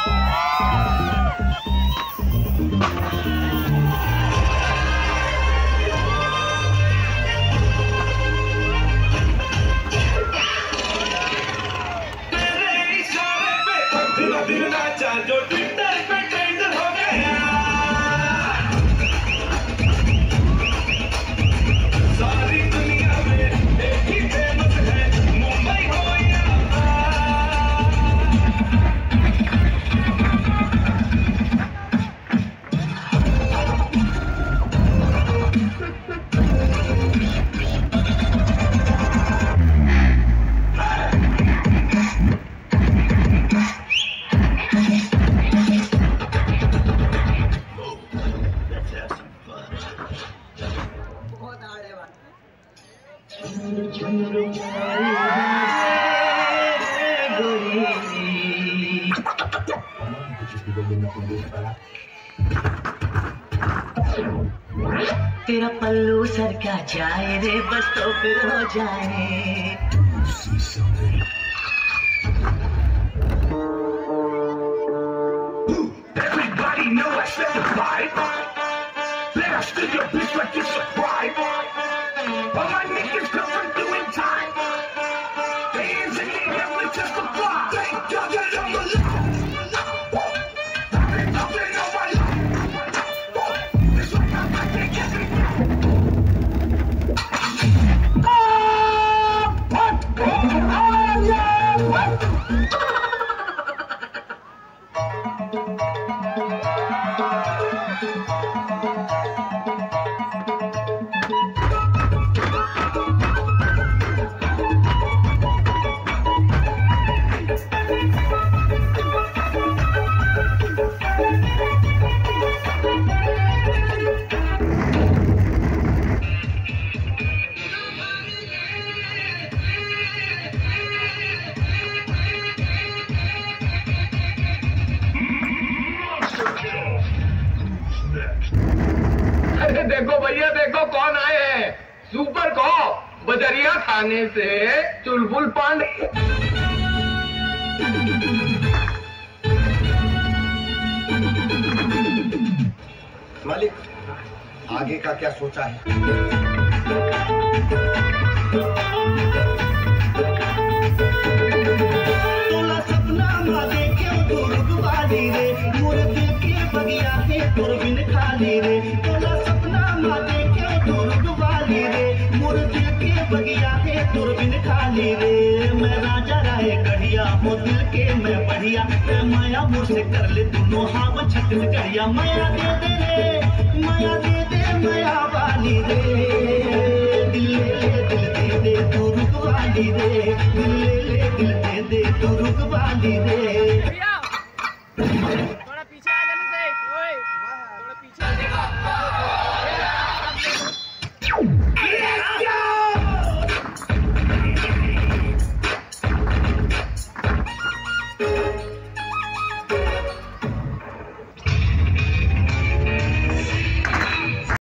जो ट्विटर पे ट्रेंड हो गया, सारी दुनिया में एक ही फेमस है, मुंबई हो या तेरा पल्लू सर का जाए रे, बस तो फिर हो जाए। Everybody know I set the vibe. Better still your bitch like you subscribe. All my niggas come from doing time. Hands in the air, we testify. Thank God that I'm alive. I've been talking all my life. It's like I'm back to get me. अरे देखो भैया, देखो कौन आए हैं। Super को बजरिया खाने से चुलबुल पांडे। मालिक, आगे का क्या सोचा है? तोला सपना मागे क्यों दुर्ग वाली रे, मोर दिल के बगिया है दूरबीन खाली रे। तोला सपना मागे क्यों दुर्ग वाली रे, मोर दिल के बगिया है दूरबीन खाली रे। मैं राजा राय गढ़िया हूँ, दिल के मैं बढ़िया, माया मोर से कर ले दोनों हाव छत्तीसगढ़िया। माया दे दे रे, माया दे दे माया वाली रे, दिल दे दे दुर्ग वाली रे, दिल दे दे दुर्ग वाली रे। थोड़ा पीछे आ